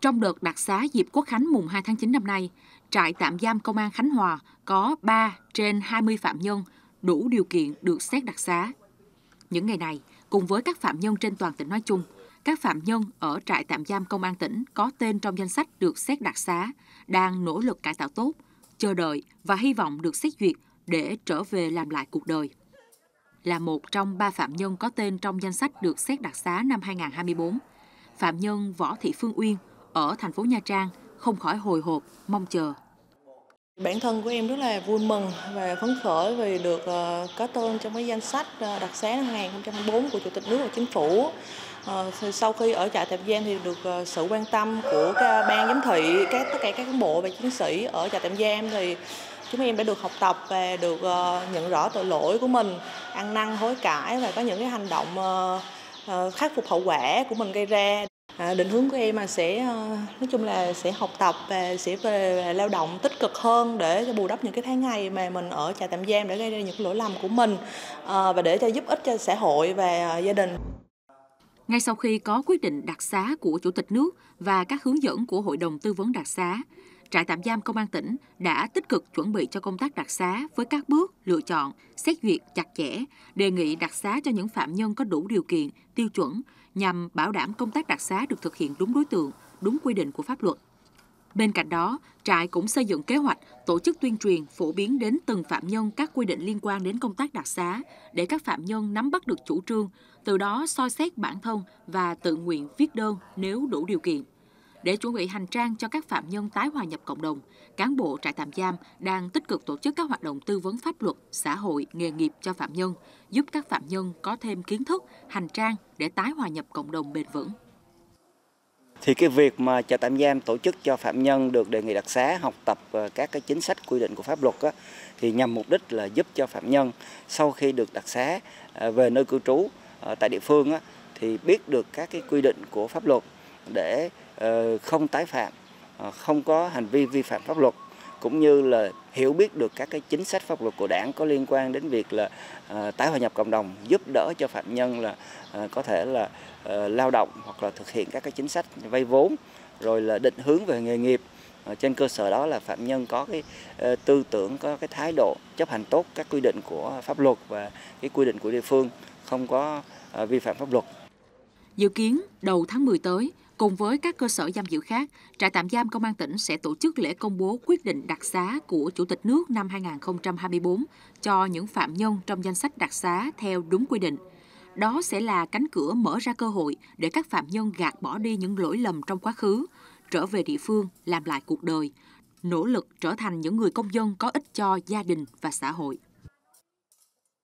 Trong đợt đặc xá dịp Quốc khánh mùng 2 tháng 9 năm nay, trại tạm giam Công an Khánh Hòa có 3 trên 20 phạm nhân đủ điều kiện được xét đặc xá. Những ngày này, cùng với các phạm nhân trên toàn tỉnh nói chung, các phạm nhân ở trại tạm giam Công an tỉnh có tên trong danh sách được xét đặc xá đang nỗ lực cải tạo tốt, chờ đợi và hy vọng được xét duyệt để trở về làm lại cuộc đời. Là một trong 3 phạm nhân có tên trong danh sách được xét đặc xá năm 2024, phạm nhân Võ Thị Phương Uyên ở thành phố Nha Trang không khỏi hồi hộp, mong chờ. Bản thân của em rất là vui mừng và phấn khởi vì được có tên trong cái danh sách đặc xá năm 2024 của Chủ tịch nước và Chính phủ. Sau khi ở trại tạm giam thì được sự quan tâm của các ban giám thị, tất cả các cán bộ và chiến sĩ ở trại tạm giam thì chúng em đã được học tập và được nhận rõ tội lỗi của mình, ăn năn hối cải và có những cái hành động khắc phục hậu quả của mình gây ra. Định hướng của em là nói chung là sẽ học tập và sẽ về lao động tích cực hơn để cho bù đắp những cái tháng ngày mà mình ở trại tạm giam để gây ra những lỗi lầm của mình và để cho giúp ích cho xã hội và gia đình. Ngay sau khi có quyết định đặc xá của Chủ tịch nước và các hướng dẫn của Hội đồng Tư vấn đặc xá, trại tạm giam Công an tỉnh đã tích cực chuẩn bị cho công tác đặc xá với các bước lựa chọn, xét duyệt chặt chẽ, đề nghị đặc xá cho những phạm nhân có đủ điều kiện, tiêu chuẩn nhằm bảo đảm công tác đặc xá được thực hiện đúng đối tượng, đúng quy định của pháp luật. Bên cạnh đó, trại cũng xây dựng kế hoạch tổ chức tuyên truyền phổ biến đến từng phạm nhân các quy định liên quan đến công tác đặc xá để các phạm nhân nắm bắt được chủ trương, từ đó soi xét bản thân và tự nguyện viết đơn nếu đủ điều kiện. Để chuẩn bị hành trang cho các phạm nhân tái hòa nhập cộng đồng, cán bộ trại tạm giam đang tích cực tổ chức các hoạt động tư vấn pháp luật, xã hội, nghề nghiệp cho phạm nhân, giúp các phạm nhân có thêm kiến thức, hành trang để tái hòa nhập cộng đồng bền vững. Thì cái việc mà trại tạm giam tổ chức cho phạm nhân được đề nghị đặc xá, học tập các cái chính sách quy định của pháp luật thì nhằm mục đích là giúp cho phạm nhân sau khi được đặc xá về nơi cư trú tại địa phương thì biết được các cái quy định của pháp luật để không tái phạm, không có hành vi vi phạm pháp luật, cũng như là hiểu biết được các cái chính sách pháp luật của Đảng có liên quan đến việc là tái hòa nhập cộng đồng, giúp đỡ cho phạm nhân là có thể là lao động hoặc là thực hiện các cái chính sách vay vốn, rồi là định hướng về nghề nghiệp. Trên cơ sở đó là phạm nhân có cái tư tưởng, có cái thái độ chấp hành tốt các quy định của pháp luật và cái quy định của địa phương, không có vi phạm pháp luật. Dự kiến đầu tháng 10 tới, cùng với các cơ sở giam giữ khác, trại tạm giam Công an tỉnh sẽ tổ chức lễ công bố quyết định đặc xá của Chủ tịch nước năm 2024 cho những phạm nhân trong danh sách đặc xá theo đúng quy định. Đó sẽ là cánh cửa mở ra cơ hội để các phạm nhân gạt bỏ đi những lỗi lầm trong quá khứ, trở về địa phương làm lại cuộc đời, nỗ lực trở thành những người công dân có ích cho gia đình và xã hội.